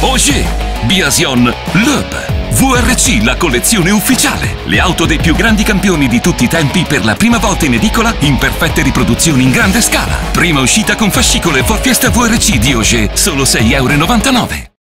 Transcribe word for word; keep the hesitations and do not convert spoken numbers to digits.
Ogier, Biasion, Loeb. V R C, la collezione ufficiale. Le auto dei più grandi campioni di tutti i tempi per la prima volta in edicola in perfette riproduzioni in grande scala. Prima uscita con fascicolo e Ford Fiesta V R C di Ogier, solo sei e novantanove euro.